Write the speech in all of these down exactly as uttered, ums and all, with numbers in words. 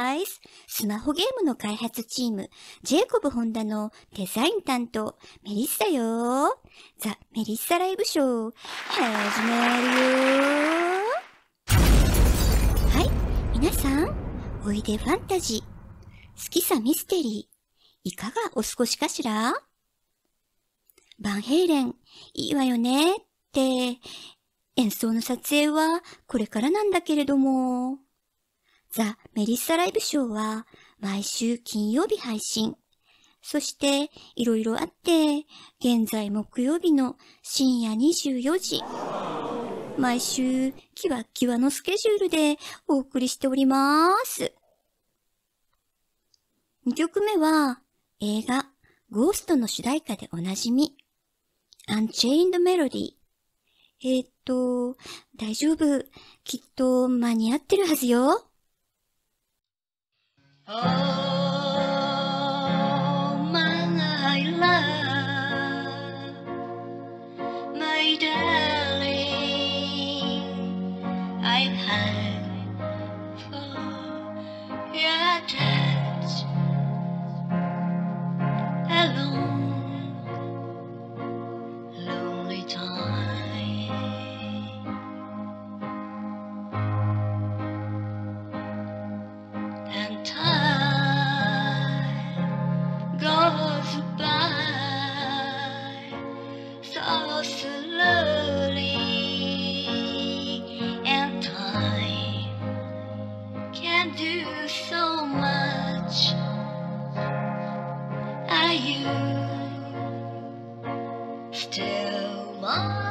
guys! スマホゲームの開発チーム、ジェイコブ・ホンダのデザイン担当、メリッサよ。ザ・メリッサライブショー、始めるよ。はい、皆さん、おいでファンタジー。好きさミステリー。いかがお過ごしかしら？バンヘイレン、いいわよねって、演奏の撮影はこれからなんだけれども。ザ・メリッサライブショーは毎週金曜日配信。そしていろいろあって、現在木曜日の深夜にじゅうよじ。毎週キワッキワのスケジュールでお送りしております。にきょくめは映画ゴーストの主題歌でおなじみ。Unchained Melody。えー、っと、大丈夫。きっと間に合ってるはずよ。 Oh, my love, my darling, I've had for your touch a long, lonely time, and time goes by so slowly, and time can do so much. Are you still mine?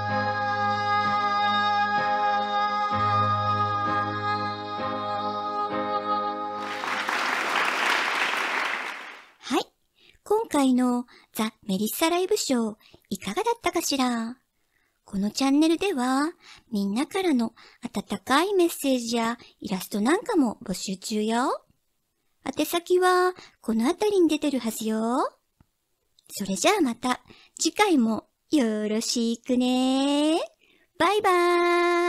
はい。今回のザ・メリッサライブショー、いかがだったかしら？このチャンネルでは、みんなからの温かいメッセージやイラストなんかも募集中よ。宛先は、このあたりに出てるはずよ。それじゃあまた、次回もよろしくね。バイバーイ。